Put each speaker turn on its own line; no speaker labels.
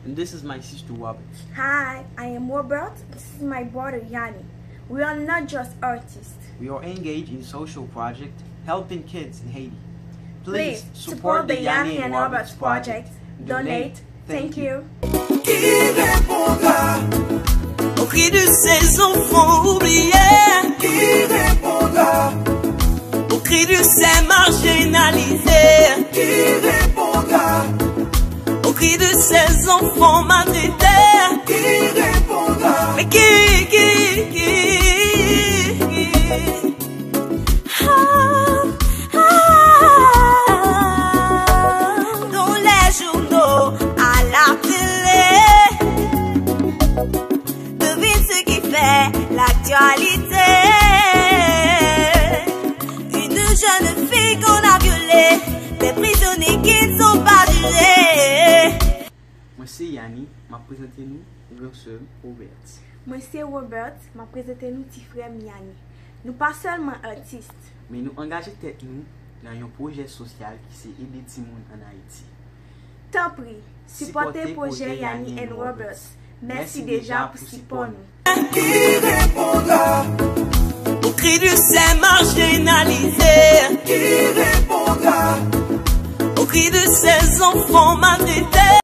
And this is my sister Robert.
Hi, I am Robert. This is my brother Yanni. We are not just artists.
We are engaged in social project helping kids in Haiti.
Please support the Yanni and Robert's project. Donate. Thank you.
Qui répondra au cri de ces enfants oubliés? Qui répondra au cri de ces marginalisés? Qui répondra au cri de ces enfants maltraités? Qui répondra? Mais qui? Dans les journaux, à la télé, devine ce qui fait l'actualité. Une jeune fille qu'on a violée, des prisonniers qui ne sont pas jugés.
Moi c'est Yanni, m'a présenté nous grand sœur Robert.
Moi c'est Robert, m'a présenté nous petit frère Yanni. Nous pas seulement artistes,
Mais nous engageons tête nous dans un projet social qui c'est aider les gens en Haïti.
tant pis, supportez le projet Yanni and Robert. Merci déjà pour support nous.
Qui répondra au cri de ces marginalisés? Qui répondra au cri de ces enfants maltraités?